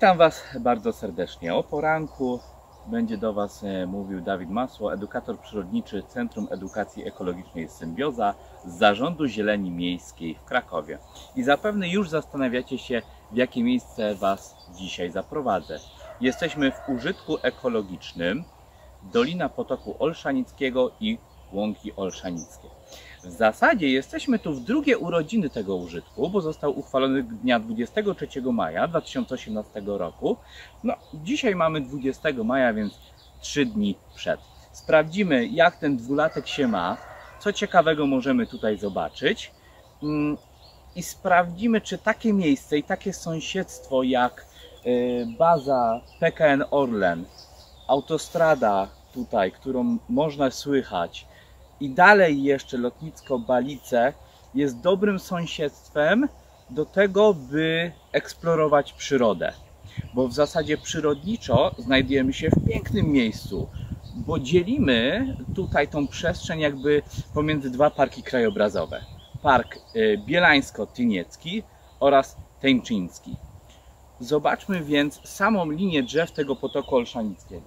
Witam Was bardzo serdecznie. O poranku będzie do Was mówił Dawid Masło, edukator przyrodniczy Centrum Edukacji Ekologicznej Symbioza z Zarządu Zieleni Miejskiej w Krakowie. I zapewne już zastanawiacie się, w jakie miejsce Was dzisiaj zaprowadzę. Jesteśmy w użytku ekologicznym Dolina Potoku Olszanickiego i Łąki Olszanickie. W zasadzie jesteśmy tu w drugie urodziny tego użytku, bo został uchwalony dnia 23 maja 2018 roku. No, dzisiaj mamy 20 maja, więc 3 dni przed. Sprawdzimy, jak ten dwulatek się ma, co ciekawego możemy tutaj zobaczyć i sprawdzimy, czy takie miejsce i takie sąsiedztwo jak baza PKN Orlen, autostrada tutaj, którą można słychać, i dalej jeszcze lotnisko Balice jest dobrym sąsiedztwem do tego, by eksplorować przyrodę. Bo w zasadzie przyrodniczo znajdujemy się w pięknym miejscu, bo dzielimy tutaj tą przestrzeń jakby pomiędzy dwa parki krajobrazowe. Park Bielańsko-Tyniecki oraz Teńczyński. Zobaczmy więc samą linię drzew tego potoku olszanickiego.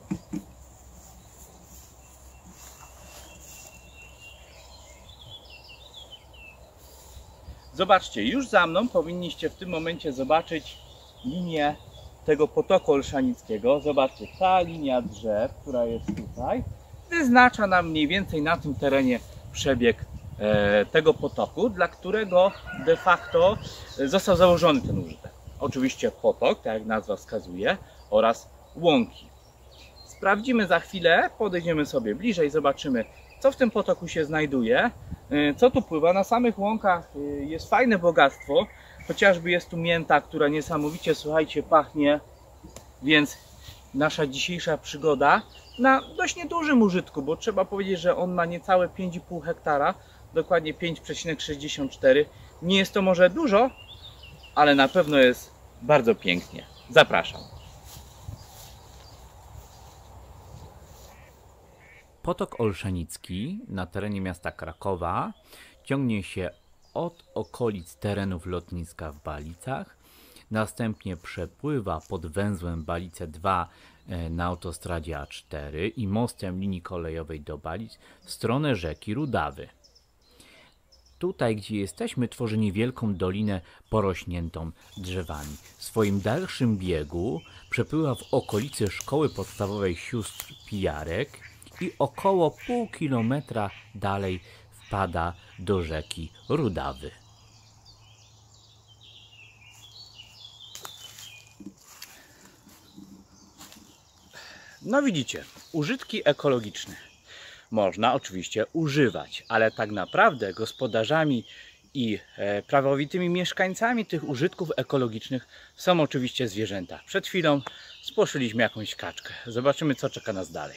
Zobaczcie, już za mną powinniście w tym momencie zobaczyć linię tego potoku olszanickiego. Zobaczcie, ta linia drzew, która jest tutaj, wyznacza nam mniej więcej na tym terenie przebieg tego potoku, dla którego de facto został założony ten użytek. Oczywiście potok, tak jak nazwa wskazuje, oraz łąki. Sprawdzimy za chwilę, podejdziemy sobie bliżej, zobaczymy, co w tym potoku się znajduje, co tu pływa. Na samych łąkach jest fajne bogactwo, chociażby jest tu mięta, która niesamowicie, słuchajcie, pachnie, więc nasza dzisiejsza przygoda na dość niedużym użytku, bo trzeba powiedzieć, że on ma niecałe 5,5 hektara, dokładnie 5,64. Nie jest to może dużo, ale na pewno jest bardzo pięknie. Zapraszam. Potok Olszanicki na terenie miasta Krakowa ciągnie się od okolic terenów lotniska w Balicach, następnie przepływa pod węzłem Balice 2 na autostradzie A4 i mostem linii kolejowej do Balic w stronę rzeki Rudawy. Tutaj, gdzie jesteśmy, tworzy niewielką dolinę porośniętą drzewami. W swoim dalszym biegu przepływa w okolicy szkoły podstawowej sióstr Pijarek i około pół kilometra dalej wpada do rzeki Rudawy. No widzicie, użytki ekologiczne można oczywiście używać, ale tak naprawdę gospodarzami i prawowitymi mieszkańcami tych użytków ekologicznych są oczywiście zwierzęta. Przed chwilą spłoszyliśmy jakąś kaczkę. Zobaczymy, co czeka nas dalej.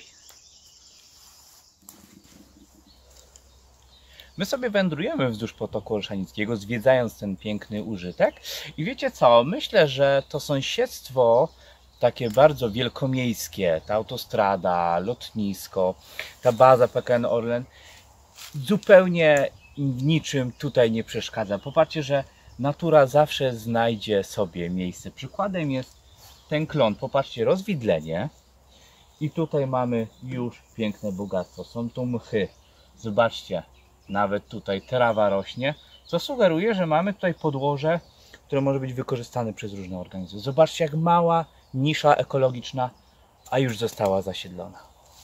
My sobie wędrujemy wzdłuż potoku olszanickiego, zwiedzając ten piękny użytek. I wiecie co? Myślę, że to sąsiedztwo takie bardzo wielkomiejskie, ta autostrada, lotnisko, ta baza PKN Orlen zupełnie niczym tutaj nie przeszkadza. Popatrzcie, że natura zawsze znajdzie sobie miejsce. Przykładem jest ten klon. Popatrzcie, rozwidlenie. I tutaj mamy już piękne bogactwo. Są tu mchy. Zobaczcie. Nawet tutaj trawa rośnie, co sugeruje, że mamy tutaj podłoże, które może być wykorzystane przez różne organizmy. Zobaczcie, jak mała nisza ekologiczna, a już została zasiedlona.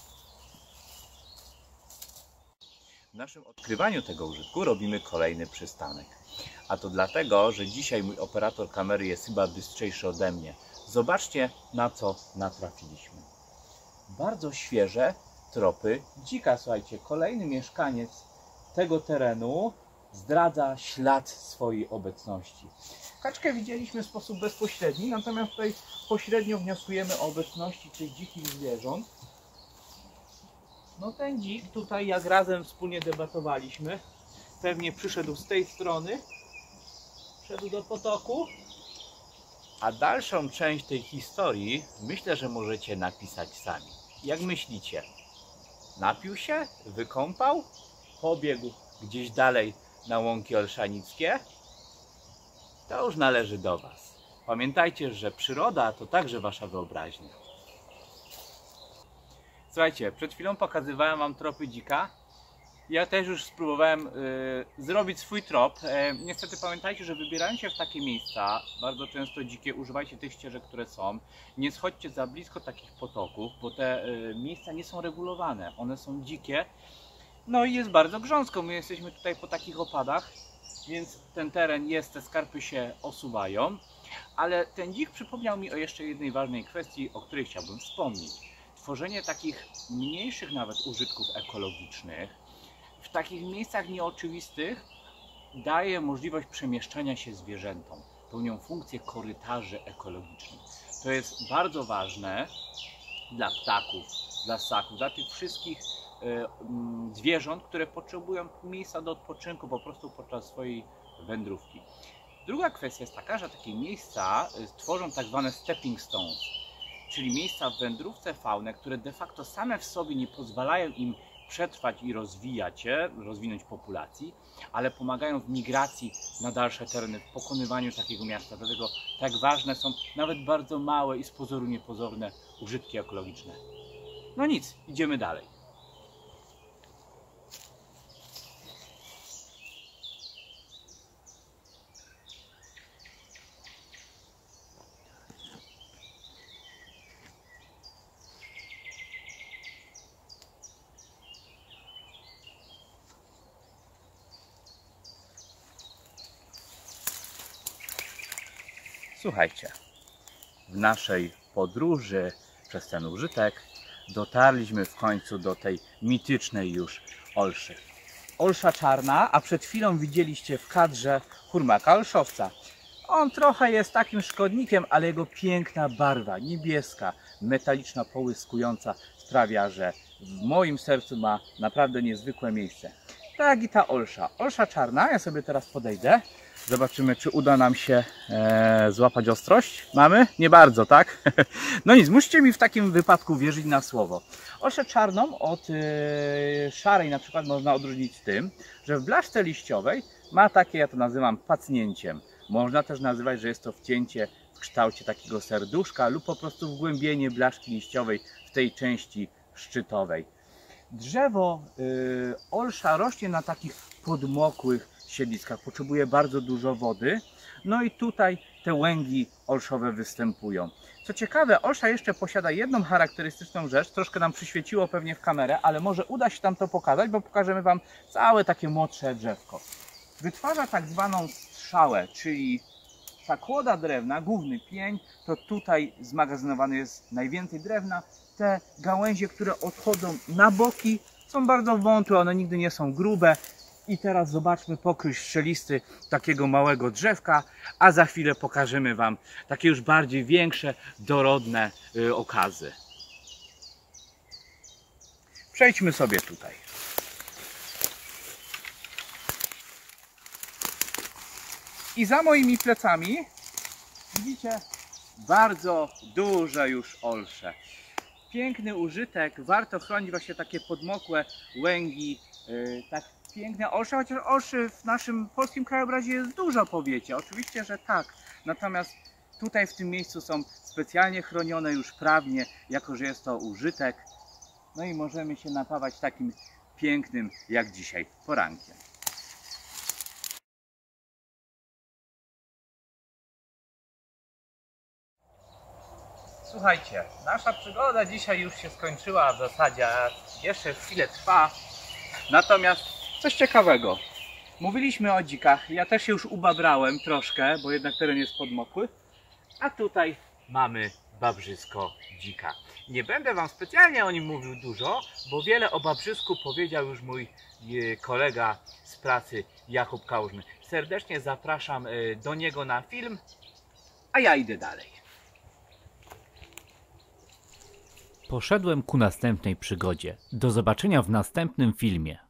W naszym odkrywaniu tego użytku robimy kolejny przystanek. A to dlatego, że dzisiaj mój operator kamery jest chyba bystrzejszy ode mnie. Zobaczcie, na co natrafiliśmy. Bardzo świeże tropy dzika. Słuchajcie, kolejny mieszkaniec tego terenu zdradza ślad swojej obecności. Kaczkę widzieliśmy w sposób bezpośredni, natomiast tutaj pośrednio wnioskujemy o obecności tych dzikich zwierząt. No ten dzik tutaj, jak razem wspólnie debatowaliśmy, pewnie przyszedł z tej strony, wszedł do potoku, a dalszą część tej historii myślę, że możecie napisać sami. Jak myślicie? Napił się? Wykąpał? Pobiegł gdzieś dalej na łąki olszanickie? To już należy do Was. Pamiętajcie, że przyroda to także wasza wyobraźnia. Słuchajcie, przed chwilą pokazywałem wam tropy dzika. Ja też już spróbowałem zrobić swój trop. Niestety pamiętajcie, że wybierając się w takie miejsca, bardzo często dzikie, używajcie tych ścieżek, które są. Nie schodźcie za blisko takich potoków, bo te miejsca nie są regulowane. One są dzikie. No i jest bardzo grząsko. My jesteśmy tutaj po takich opadach, więc ten teren jest, te skarpy się osuwają. Ale ten dzik przypomniał mi o jeszcze jednej ważnej kwestii, o której chciałbym wspomnieć. Tworzenie takich mniejszych nawet użytków ekologicznych w takich miejscach nieoczywistych daje możliwość przemieszczania się zwierzętom. Pełnią funkcję korytarzy ekologicznych. To jest bardzo ważne dla ptaków, dla ssaków, dla tych wszystkich zwierząt, które potrzebują miejsca do odpoczynku po prostu podczas swojej wędrówki. Druga kwestia jest taka, że takie miejsca tworzą tak zwane stepping stones, czyli miejsca w wędrówce fauny, które de facto same w sobie nie pozwalają im przetrwać i rozwinąć populacji, ale pomagają w migracji na dalsze tereny, w pokonywaniu takiego miasta. Dlatego tak ważne są nawet bardzo małe i z pozoru niepozorne użytki ekologiczne. No nic, idziemy dalej. Słuchajcie, w naszej podróży przez ten użytek dotarliśmy w końcu do tej mitycznej już olszy. Olsza czarna, a przed chwilą widzieliście w kadrze hurmaka olszowca. On trochę jest takim szkodnikiem, ale jego piękna barwa, niebieska, metaliczna, połyskująca sprawia, że w moim sercu ma naprawdę niezwykłe miejsce. Tak i ta olsza. Olsza czarna, ja sobie teraz podejdę. Zobaczymy, czy uda nam się złapać ostrość. Mamy? Nie bardzo, tak? No nic, musicie mi w takim wypadku wierzyć na słowo. Olszę czarną od szarej na przykład można odróżnić tym, że w blaszce liściowej ma takie, ja to nazywam pacnięciem. Można też nazywać, że jest to wcięcie w kształcie takiego serduszka lub po prostu wgłębienie blaszki liściowej w tej części szczytowej. Drzewo olsza rośnie na takich podmokłych siedliskach, potrzebuje bardzo dużo wody, no i tutaj te łęgi olszowe występują. Co ciekawe, olsza jeszcze posiada jedną charakterystyczną rzecz, troszkę nam przyświeciło pewnie w kamerę, ale może uda się tam to pokazać, bo pokażemy wam całe takie młodsze drzewko. Wytwarza tak zwaną strzałę, czyli ta kłoda drewna, główny pień, to tutaj zmagazynowane jest najwięcej drewna. Te gałęzie, które odchodzą na boki, są bardzo wątłe, one nigdy nie są grube. I teraz zobaczmy pokrój strzelisty takiego małego drzewka, a za chwilę pokażemy wam takie już bardziej większe, dorodne okazy. Przejdźmy sobie tutaj. I za moimi plecami widzicie bardzo duże już olsze. Piękny użytek, warto chronić właśnie takie podmokłe łęgi, tak piękne olsze, chociaż olszy w naszym polskim krajobrazie jest dużo, powiecie. Oczywiście, że tak. Natomiast tutaj w tym miejscu są specjalnie chronione już prawnie, jako że jest to użytek. No i możemy się napawać takim pięknym jak dzisiaj porankiem. Słuchajcie, nasza przygoda dzisiaj już się skończyła w zasadzie, a jeszcze chwilę trwa. Natomiast coś ciekawego. Mówiliśmy o dzikach, ja też się już ubabrałem troszkę, bo jednak teren jest podmokły. A tutaj mamy babrzysko dzika. Nie będę wam specjalnie o nim mówił dużo, bo wiele o babrzysku powiedział już mój kolega z pracy Jakub Kałużny. Serdecznie zapraszam do niego na film, a ja idę dalej. Poszedłem ku następnej przygodzie. Do zobaczenia w następnym filmie.